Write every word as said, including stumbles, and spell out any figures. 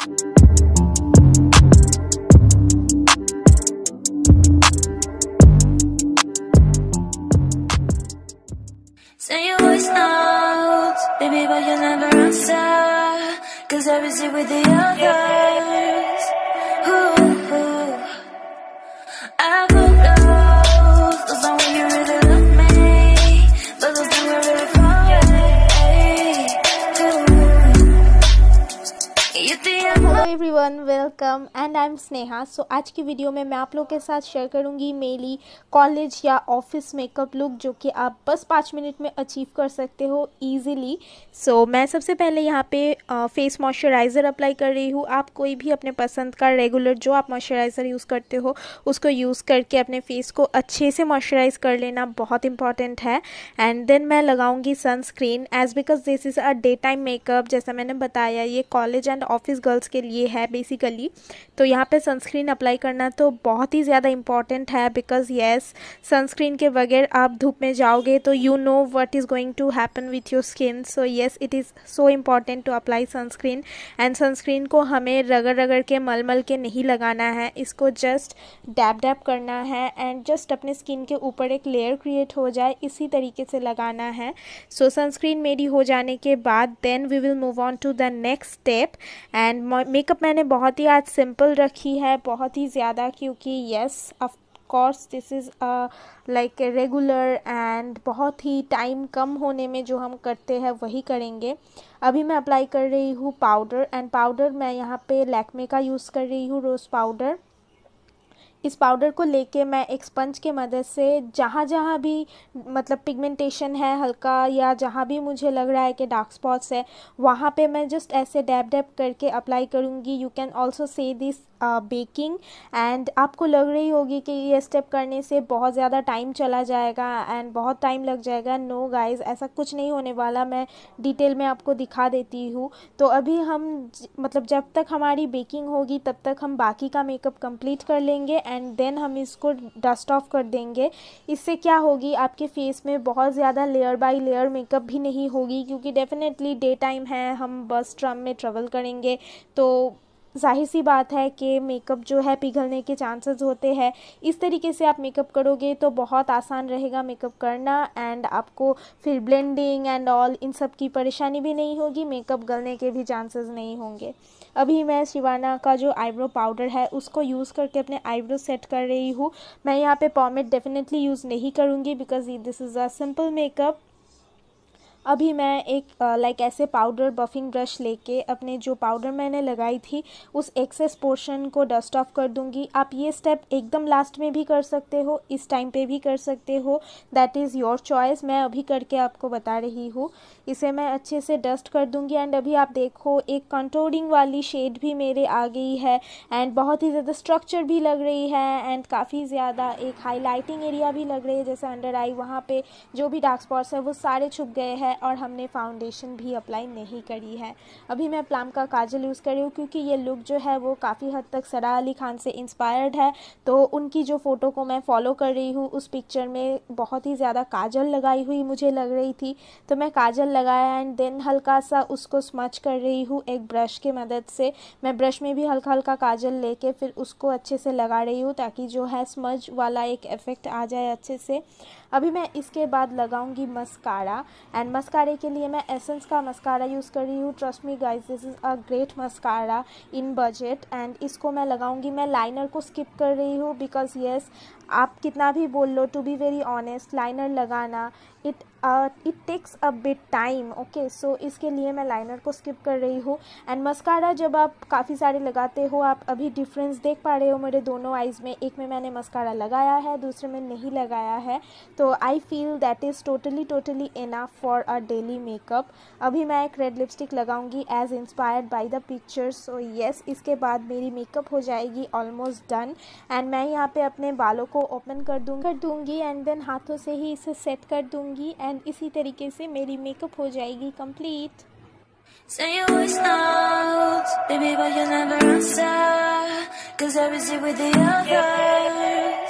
Say your voice notes, baby, but you never answer. Cause I was here with the others. Ooh, ooh. I could lose those times when you really love me, but those times were really far away. Ooh. You think I'm hello everyone, welcome and I am Sneha. So आज की video में मैं आप लोग के साथ share करूंगी मेरी कॉलेज या ऑफिस मेकअप लुक जो कि आप बस पाँच मिनट में अचीव कर सकते हो इजीली। सो so, मैं सबसे पहले यहाँ पे फेस मॉइस्चराइज़र अप्लाई कर रही हूँ। आप कोई भी अपने पसंद का रेगुलर जो आप मॉइस्चराइज़र यूज़ करते हो उसको यूज़ करके अपने फेस को अच्छे से मॉइस्चराइज़ कर लेना बहुत इंपॉर्टेंट है। एंड देन मैं लगाऊंगी sunscreen as because this is a day time makeup. जैसा मैंने बताया ये कॉलेज एंड ऑफिस गर्ल्स के लिए है बेसिकली, तो यहाँ पे सनस्क्रीन अप्लाई करना तो बहुत ही ज़्यादा इम्पॉर्टेंट है बिकॉज येस सनस्क्रीन के बगैर आप धूप में जाओगे तो you know what is going to happen with your skin. So yes it is so important to apply sunscreen. And sunscreen को हमें रगड़ रगड़ के मल मल के नहीं लगाना है, इसको जस्ट डैब डैब करना है एंड जस्ट अपने स्किन के ऊपर एक लेयर क्रिएट हो जाए इसी तरीके से लगाना है। सो सनस्क्रीन मेरी हो जाने के बाद then we will move on to the next step. And makeup मैंने बहुत ही आज सिंपल रखी है, बहुत ही ज़्यादा, क्योंकि yes of course this is like regular and बहुत ही टाइम कम होने में जो हम करते हैं वही करेंगे। अभी मैं अप्लाई कर रही हूँ पाउडर एंड पाउडर मैं यहाँ पे लैक्मे का यूज़ कर रही हूँ, रोज़ पाउडर। इस पाउडर को लेके मैं एक स्पंज के मदद से जहाँ जहाँ भी मतलब पिगमेंटेशन है हल्का या जहाँ भी मुझे लग रहा है कि डार्क स्पॉट्स है वहाँ पे मैं जस्ट ऐसे डैब डैब करके अप्लाई करूँगी। You can also say this baking and आपको लग रही होगी कि ये स्टेप करने से बहुत ज़्यादा टाइम चला जाएगा एंड बहुत टाइम लग जाएगा। नो गाइस, ऐसा कुछ नहीं होने वाला, मैं डिटेल में आपको दिखा देती हूँ। तो अभी हम मतलब जब तक हमारी बेकिंग होगी तब तक हम बाकी का मेकअप कंप्लीट कर लेंगे एंड देन हम इसको डस्ट ऑफ कर देंगे। इससे क्या होगी, आपके फेस में बहुत ज़्यादा लेयर बाय लेयर मेकअप भी नहीं होगी, क्योंकि डेफिनेटली डे टाइम है, हम बस ट्रम में ट्रेवल करेंगे तो जाहिर सी बात है कि मेकअप जो है पिघलने के चांसेस होते हैं। इस तरीके से आप मेकअप करोगे तो बहुत आसान रहेगा मेकअप करना एंड आपको फिर ब्लेंडिंग एंड ऑल इन सब की परेशानी भी नहीं होगी, मेकअप गलने के भी चांसेस नहीं होंगे। अभी मैं शिवाना का जो आईब्रो पाउडर है उसको यूज़ करके अपने आईब्रो सेट कर रही हूँ। मैं यहाँ पे पॉमेड डेफिनेटली यूज़ नहीं करूँगी because this is a simple makeup. अभी मैं एक लाइक uh, ऐसे पाउडर बफिंग ब्रश लेके अपने जो पाउडर मैंने लगाई थी उस एक्सेस पोर्शन को डस्ट ऑफ कर दूंगी। आप ये स्टेप एकदम लास्ट में भी कर सकते हो, इस टाइम पे भी कर सकते हो, दैट इज़ योर चॉइस। मैं अभी करके आपको बता रही हूँ। इसे मैं अच्छे से डस्ट कर दूंगी एंड अभी आप देखो एक कंटूरिंग वाली शेड भी मेरे आ गई है एंड बहुत ही ज़्यादा स्ट्रक्चर भी लग रही है एंड काफ़ी ज़्यादा एक हाईलाइटिंग एरिया भी लग रही है, जैसे अंडर आई वहाँ पे जो भी डार्क स्पॉट्स है वो सारे छुप गए हैं और हमने फाउंडेशन भी अप्लाई नहीं करी है। अभी मैं प्लम का काजल यूज़ कर रही हूँ क्योंकि ये लुक जो है वो काफ़ी हद तक सरा अली खान से इंस्पायर्ड है, तो उनकी जो फ़ोटो को मैं फॉलो कर रही हूँ उस पिक्चर में बहुत ही ज़्यादा काजल लगाई हुई मुझे लग रही थी, तो मैं काजल लगाया एंड देन हल्का सा उसको स्मच कर रही हूँ एक ब्रश के मदद से। मैं ब्रश में भी हल्का हल्का काजल लेके फिर उसको अच्छे से लगा रही हूँ ताकि जो है स्मज वाला एक इफ़ेक्ट आ जाए अच्छे से। अभी मैं इसके बाद लगाऊंगी मस्कारा एंड मस्कारे के लिए मैं एसेंस का मस्कारा यूज़ कर रही हूँ। Trust me guys, this is a great mascara in budget and इसको मैं लगाऊंगी। मैं लाइनर को स्किप कर रही हूँ बिकॉज येस आप कितना भी बोल लो, to be very honest liner लगाना it it takes a bit time, okay. So इसके लिए मैं लाइनर को स्किप कर रही हूँ एंड मस्कारा जब आप काफ़ी सारे लगाते हो आप अभी डिफरेंस देख पा रहे हो मेरे दोनों आइज़ में, एक में मैंने मस्कारा लगाया है दूसरे में नहीं लगाया है, तो I feel that is totally totally enough for a daily makeup. अभी मैं एक रेड लिपस्टिक लगाऊंगी as inspired by the pictures. So yes इसके बाद मेरी मेकअप हो जाएगी ऑलमोस्ट डन एंड मैं यहाँ पे अपने बालों को ओपन कर दूँगी कर दूँगी एंड देन हाथों से ही इसे सेट कर दूँगी एंड इसी तरीके से मेरी मेकअप हो जाएगी complete. say your voice notes, baby, but you never answer. Cause I was here with the others.